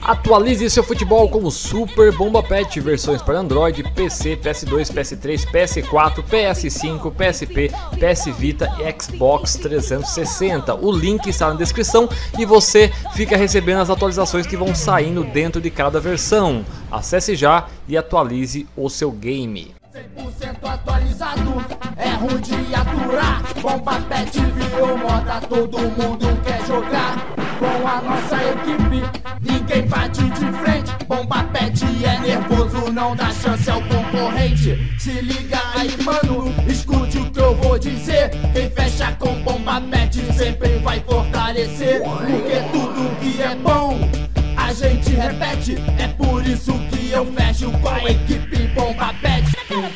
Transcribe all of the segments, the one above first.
Atualize seu futebol com o Super Bomba Pet, versões para Android, PC, PS2, PS3, PS4, PS5, PSP, PS Vita e Xbox 360. O link está na descrição e você fica recebendo as atualizações que vão saindo dentro de cada versão. Acesse já e atualize o seu game. 100% atualizado, é ruim de aturar. Bomba Pet virou moda, todo mundo quer jogar. Com a nossa equipe, ninguém bate de frente. Bomba Pet é nervoso, não dá chance ao concorrente. Se liga aí, mano, escute o que eu vou dizer. Quem fecha com Bomba Pet sempre vai fortalecer. Porque tudo que é bom, a gente repete. É por isso que eu fecho com a equipe Bomba Pet.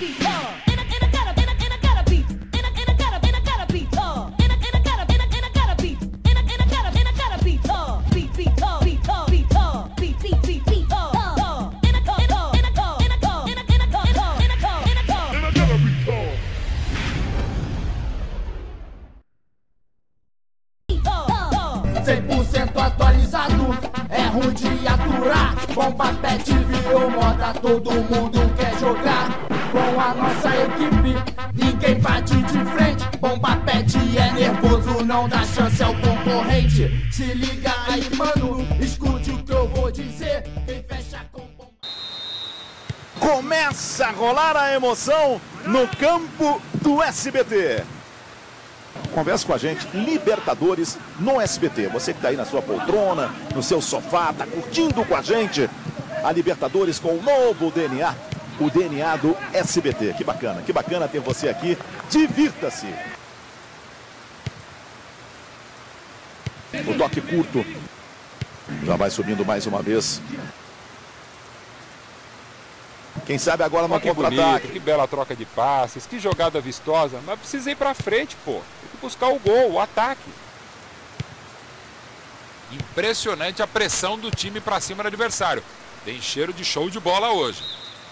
Atualizado, é ruim de aturar. Bomba Pet virou moda, todo mundo quer jogar. Com a nossa equipe, ninguém bate de frente. Bomba Pet é nervoso, não dá chance ao concorrente. Se liga aí, mano, escute o que eu vou dizer. Quem fecha com bomba... Começa a rolar a emoção no campo do SBT. Conversa com a gente, Libertadores no SBT. Você que está aí na sua poltrona, no seu sofá, está curtindo com a gente a Libertadores com o novo DNA, o DNA do SBT. Que bacana ter você aqui. Divirta-se. O toque curto já vai subindo mais uma vez. Quem sabe agora no contra-ataque. Que bela troca de passes, que jogada vistosa. Mas precisa ir pra frente, pô. Tem que buscar o gol, o ataque. Impressionante a pressão do time pra cima do adversário. Tem cheiro de show de bola hoje.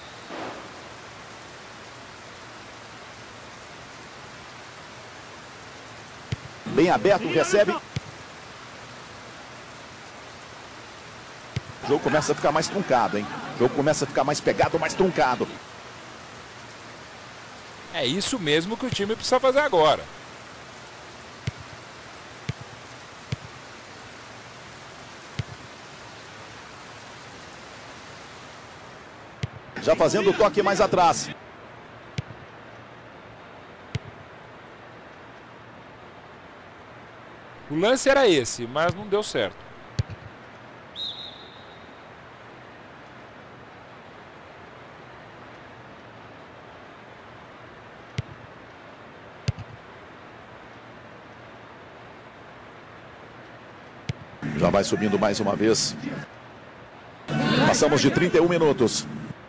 Bem aberto, recebe. O jogo começa a ficar mais truncado, hein? O jogo começa a ficar mais pegado, mais truncado. É isso mesmo que o time precisa fazer agora. Já fazendo o toque mais atrás. O lance era esse, mas não deu certo. Já vai subindo mais uma vez. Passamos de 31 minutos.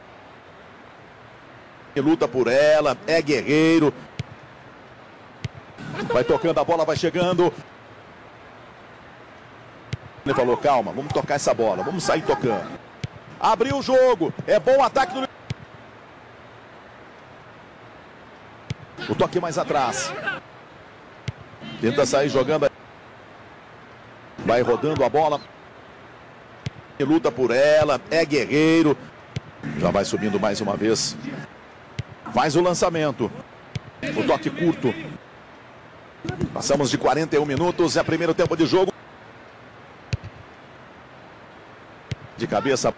E luta por ela, é guerreiro. Vai tocando a bola, vai chegando. Ele falou, calma, vamos tocar essa bola, vamos sair tocando. Abriu o jogo, é bom ataque do... O toque mais atrás. Tenta sair jogando. Vai rodando a bola. E luta por ela, é guerreiro. Já vai subindo mais uma vez. Faz o lançamento. O toque curto. Passamos de 41 minutos, é primeiro tempo de jogo. De cabeça.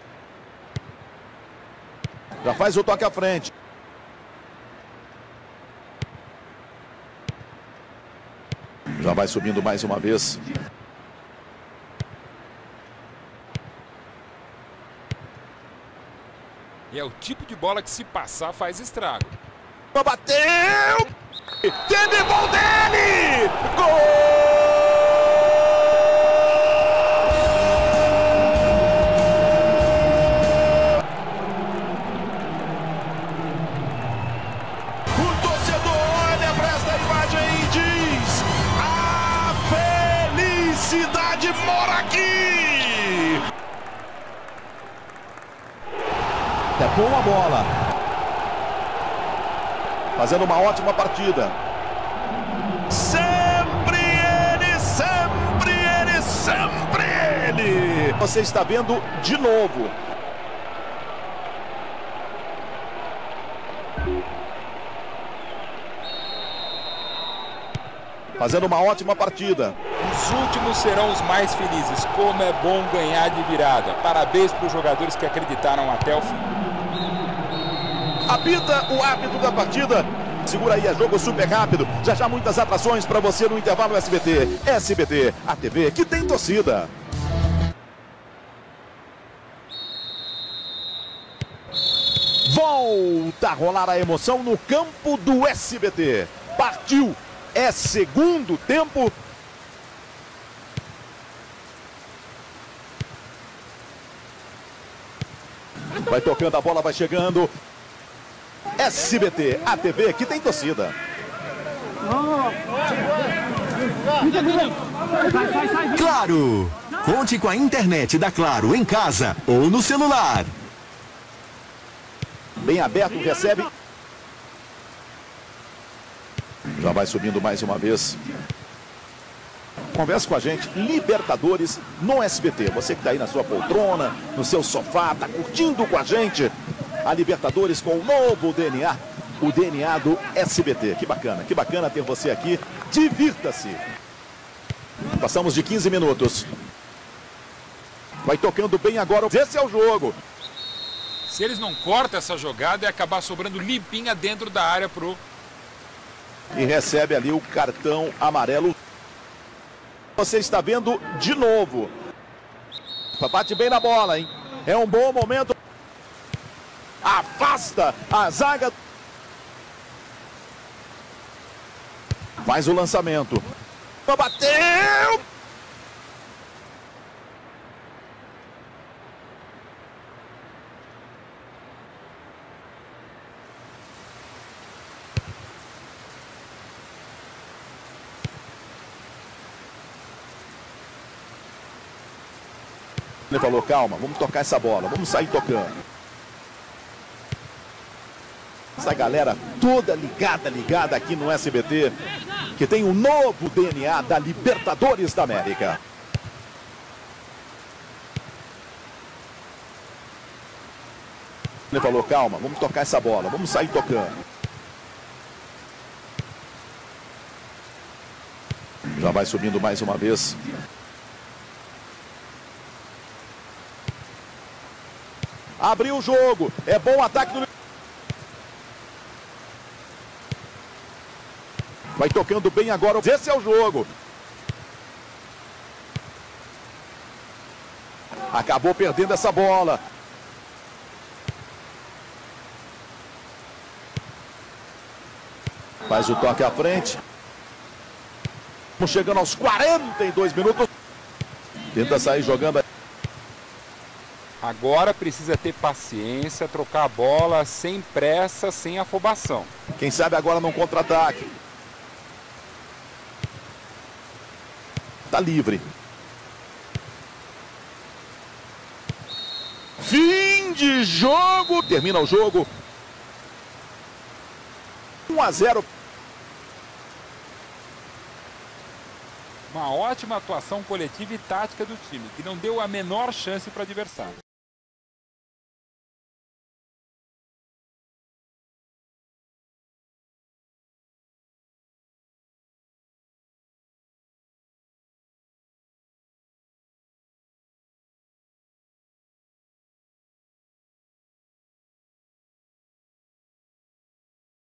Já faz o toque à frente. Já vai subindo mais uma vez. E é o tipo de bola que, se passar, faz estrago. Bateu! Teve gol dele! Gol! O torcedor olha para esta imagem e diz: a felicidade mora aqui! É boa a bola. Fazendo uma ótima partida. Sempre ele, sempre ele, sempre ele. Você está vendo de novo. Fazendo uma ótima partida. Os últimos serão os mais felizes. Como é bom ganhar de virada. Parabéns para os jogadores que acreditaram até o fim. Apita o árbitro da partida. Segura aí, é jogo super rápido. Já já muitas atrações para você no intervalo SBT. SBT, a TV que tem torcida. Volta a rolar a emoção no campo do SBT. Partiu. É segundo tempo. Vai tocando a bola, vai chegando. SBT, a TV que tem torcida. Claro! Conte com a internet da Claro em casa ou no celular. Bem aberto, recebe. Já vai subindo mais uma vez. Converse com a gente, Libertadores no SBT. Você que está aí na sua poltrona, no seu sofá, está curtindo com a gente a Libertadores com o novo DNA, o DNA do SBT. Que bacana ter você aqui. Divirta-se. Passamos de 15 minutos. Vai tocando bem agora. Esse é o jogo. Se eles não cortam essa jogada, é acabar sobrando limpinha dentro da área pro... E recebe ali o cartão amarelo. Você está vendo de novo. Bate bem na bola, hein? É um bom momento. Afasta a zaga. Faz o lançamento. Bateu! Ele falou, calma, vamos tocar essa bola, vamos sair tocando. Essa galera toda ligada aqui no SBT, que tem um novo DNA da Libertadores da América. Ele falou, calma, vamos tocar essa bola, vamos sair tocando. Já vai subindo mais uma vez. Abriu o jogo. É bom ataque do... Vai tocando bem agora. Esse é o jogo. Acabou perdendo essa bola. Faz o toque à frente. Estamos chegando aos 42 minutos. Tenta sair jogando. Agora precisa ter paciência, trocar a bola sem pressa, sem afobação. Quem sabe agora num contra-ataque. Tá livre. Fim de jogo. Termina o jogo. 1-0. Uma ótima atuação coletiva e tática do time, que não deu a menor chance para o adversário.